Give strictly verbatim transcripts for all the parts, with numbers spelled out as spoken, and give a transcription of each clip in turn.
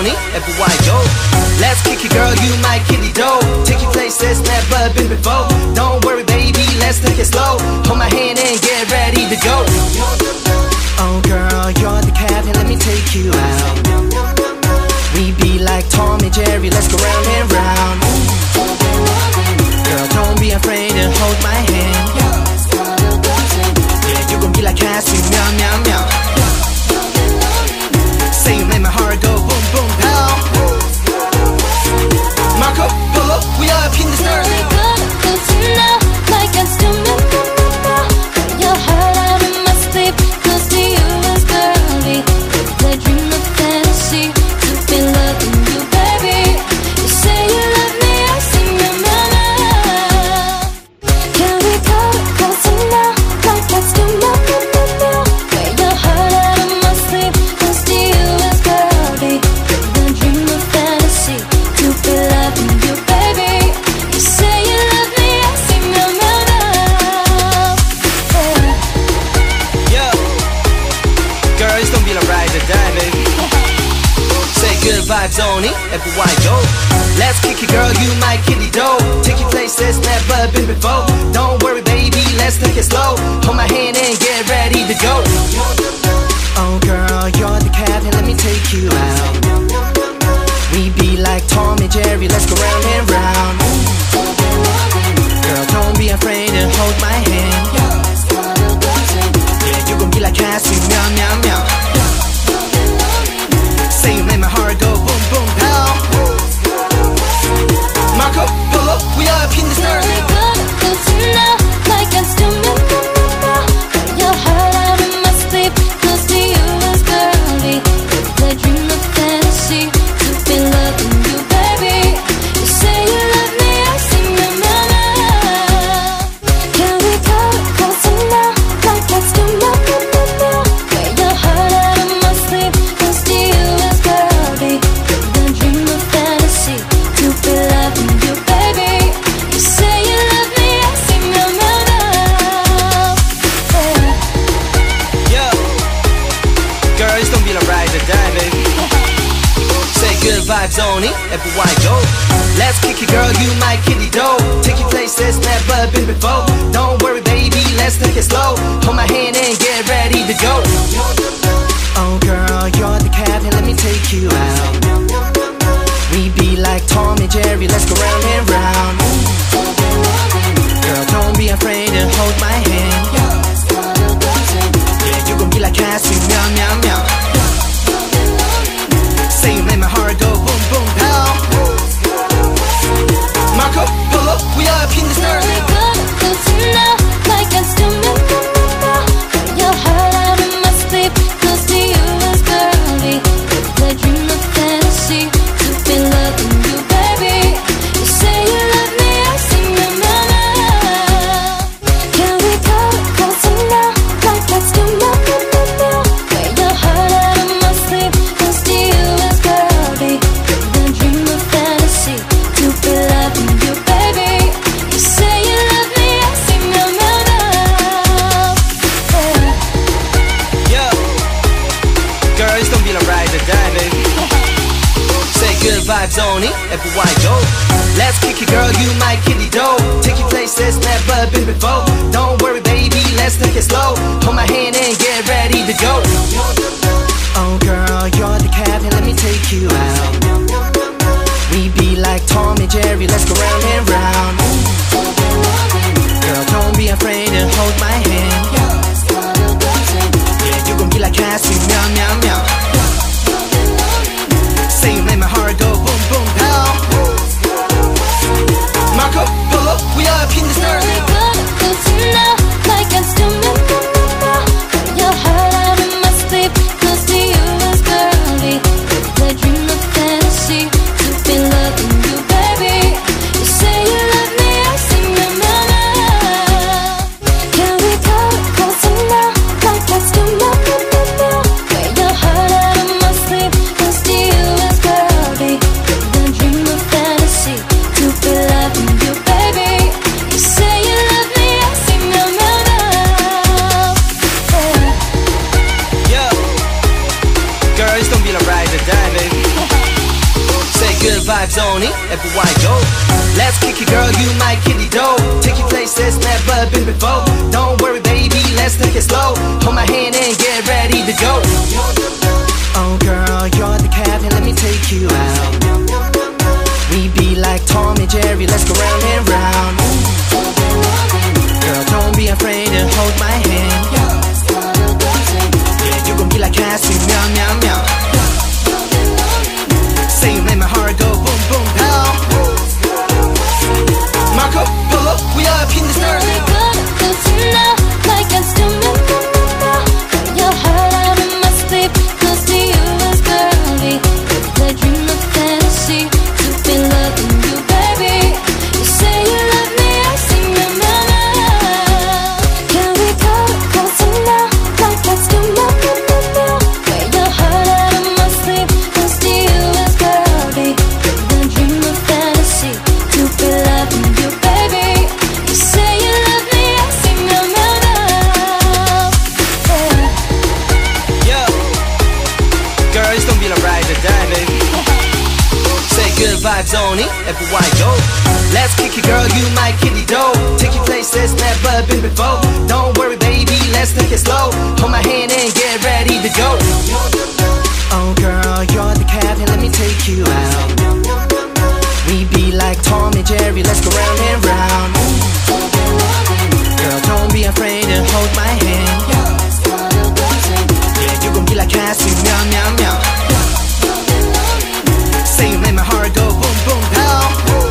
only, F Y O. Let's kick it, girl, you my kitty dough. Take you places never been before. Don't worry, baby, let's take it slow. Hold my hand and get ready to go. Oh girl, you're the captain, let me take you out. We be like Tom and Jerry, let's go round and round. Girl, don't be afraid to hold my hand. Yeah, you gon' be like Cassie, meow, meow, meow. Say you made my heart go boom, boom, pow. Marco Polo, we are up in the stars. Good to know, like I still remember your heart out of my sleep. Close to you as girly, I dream of fantasy. To be loving you, baby. You say you love me, I see your mama. Can we go close now, like I still remember where your heart out of my sleep. Close to you as girly, I dream of fantasy. To be loving you, baby. You say you love me, I see your mama. Yeah, girl, it's gonna be like ride or die, baby. Say good vibes only, F Y O. Let's kick it, girl, you my kitty dough. Take you places never been before. Don't worry, baby, let's take it slow. Hold my hand and get ready to go. Oh girl, you're the captain, let me take you out. We be like Tom and Jerry, let's go round and round. Girl, don't be afraid to hold my hand. Yeah, you gon' be like Cassie, meow, meow, meow. Say you made my heart go boom, boom, pow. Marco Polo, we are up in the stars. Good to know, like I still remember your heart out of my sleep. Close to you as girly, I dream of fantasy. To be loving you, baby. You say you love me, I see your mama. Can we go close now, like I still remember where your heart out of my sleep. Close to you as girly, I dream of fantasy. To be loving you, baby. You say you love me, I see your mama. Yeah, girl, it's gonna be like ride or die, baby. Say good vibes only, F Y O. Let's kick it, girl, you my kitty dough. Take you places never been before. Don't worry, baby, let's take it slow. Hold my hand and get ready to go. Oh girl, you're the captain, let me take you out. We be like Tom and Jerry, let's go round and round. Girl, don't be afraid to hold my hand. Yeah, you gon' be like Cassie, meow, meow, meow. Say you made my heart go boom, boom, pow. Marco Polo, we are up in the stars. Good to know, like I still remember your heart out of my sleep. Close to you as girly, I dream of fantasy. To be loving you, baby. You say you love me, I see your mama. Can we go close now, like I still remember where your heart out of my sleep. Close to you as girly, I dream of fantasy. To be loving you, baby. You say you love me, I see your mama. Yeah, girl, it's gonna be like ride or die, baby. Say good vibes only, F Y O. Let's kick it, girl, you my kitty dough. Take you places never been before. Don't worry, baby, let's take it slow. Hold my hand and get ready to go. Oh girl, you're the captain, let me take you out. We be like Tom and Jerry, let's go round and round. Girl, don't be afraid to hold my hand. Yeah, you gon' be like Cassie, meow, meow, meow. Say you made my heart go boom, boom, pow. Marco Polo, we are up in the stars. Good everywhere I go. Let's kick it, girl, you my kitty dough. Take you places never been before. Don't worry, baby, let's take it slow. Hold my hand and get ready to go. Oh girl, you're the captain, let me take you out. We be like Tom and Jerry, let's go round and round. Girl, don't be afraid to hold my hand. Yeah, you gon' be like Cassie, meow, meow, meow. Say you make my heart go boom, boom, pow. Marco, Polo, we up in the stars. Really good, good to know. Like I still remember your heart out of my sleep. Close to you as girly. I dream of fantasy. To be loving you, baby. You say you love me, I sing your melody. Can we go closer now? Like I still remember your heart out of my sleep. Close to you as girly. I dream of fantasy. To be loving you, baby. You say you love me, I sing your melody. Yeah. Girl, it's gonna be the ride or die, baby. Say good vibes only, everywhere I go. Let's kick it, girl, you my kitty dough. Take you places never been before. Don't worry, baby, let's take it slow. Hold my hand and get ready to go. Oh girl, you're the captain, let me take you out. We be like Tom and Jerry, let's go round and round. Girl, don't be afraid to hold my hand. Yeah, you gon' be like Cassie, meow, meow, meow. Say you make my heart go boom, boom, pow.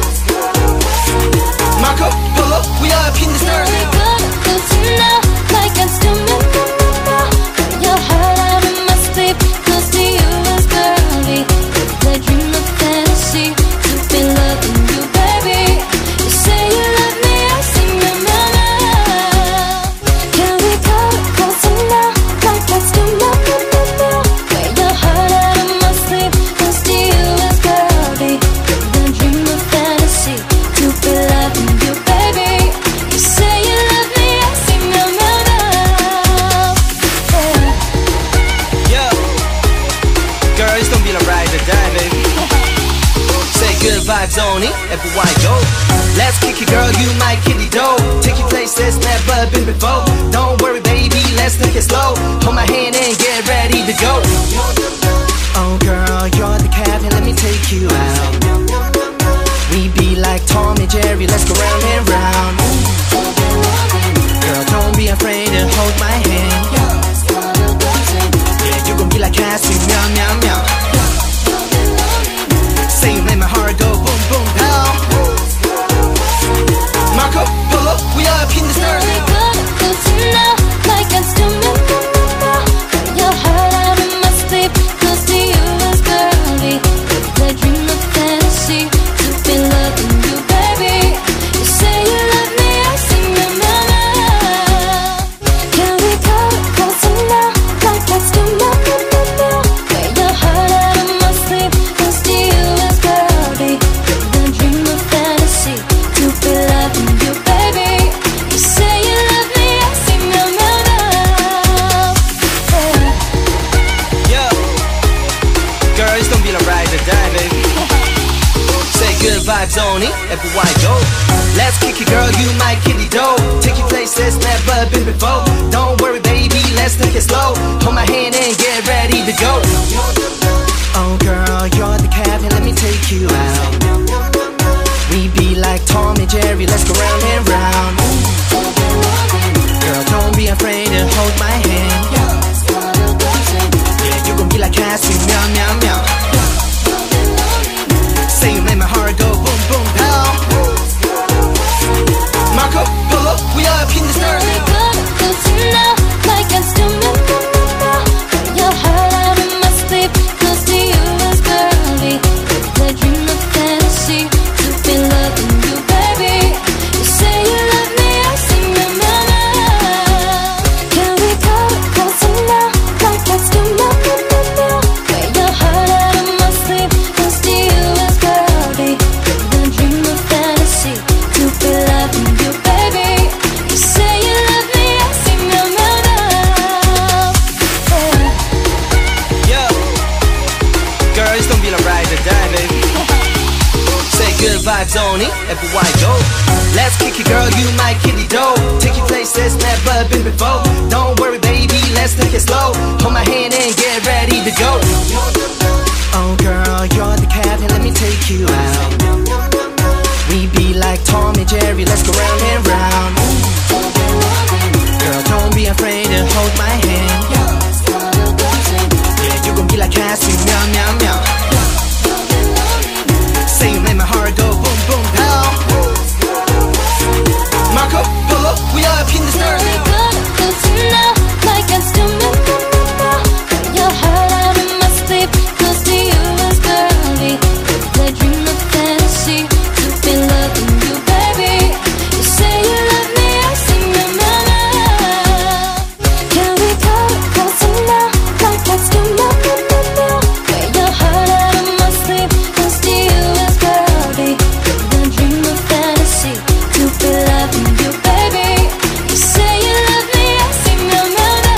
Marco, Polo, we up in the stars. Really good, good to know. Like I still remember your heart out of my sleep. Close to you as girly. I dream of fantasy. To be loving you, baby. You say you love me, I sing your melody. Can we go closer now? Like I still remember your heart out of my sleep. Close to you as girly. I dream of fantasy. To be loving you, baby. You say you love me, I sing your melody. Yeah. Girl, it's gonna be the ride or die, baby. Say good vibes only, everywhere I go. Let's kick it, girl, you my kitty dough. Take you places never been before. Don't worry, baby, let's take it slow. Hold my hand and get ready to go. Oh girl, you're the captain, let me take you out. We be like Tom and Jerry, let's go round and round. Girl, don't be afraid to hold my hand. Yeah, you gon' be like Cassie, meow, meow, meow. Say you make my heart go boom, boom, pow. Marco, Polo, we up in the stars. Really good, good to know. Like I still remember your heart out of my it girl, you my kitty dough. Take you places never been before. Don't worry baby, let's take it slow. Hold my hand and get ready to go. Oh girl, you're the captain, let me take you out. We be like Tom and Jerry, let's go round and round. Girl, don't be afraid to hold my hand. Yeah, you gon' be like Cassie, meow, meow, meow. Say you make my heart go boom, boom, pow. Marco, Polo, we are up in the stars now. Good to know, like I still remember. Your heart out of my sleep, close to you as girly. I dream of fantasy, to be loving you, baby. You say you love me, I sing your mama. Can we go closer now, like I still remember? Your heart out of my sleep, close to you as girly. I dream of fantasy, to be loving you, baby. You say you love me, I sing your mama.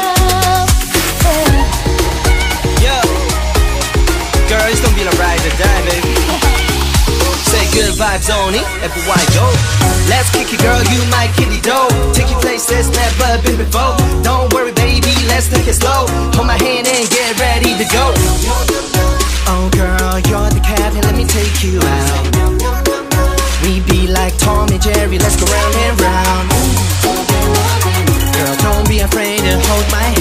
Yeah. Girl, it's gonna be the ride or die, baby. Say good vibes only, everywhere I go. Let's kick it, girl, you my kitty dough. Take you places never been before. Don't worry, baby, let's take it slow. Hold my hand and get ready to go. Oh girl, you're the captain, let me take you out. We be like Tom and Jerry, let's go round and round. Girl, don't be afraid to hold my hand.